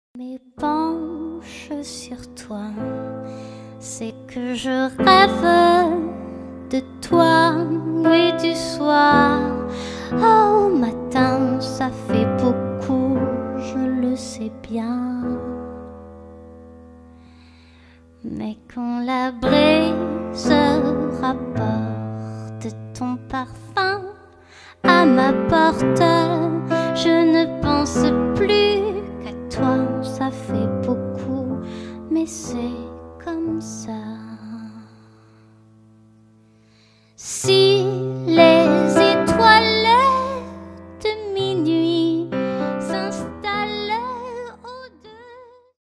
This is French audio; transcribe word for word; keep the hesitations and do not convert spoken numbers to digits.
Me penche sur toi, c'est que je rêve de toi nuit du soir. Oh matin, ça fait beaucoup, je le sais bien. Mais quand la brise rapporte ton parfum à ma porte, je ne pense plus qu'à toi. Ça fait beaucoup, mais c'est comme ça. Si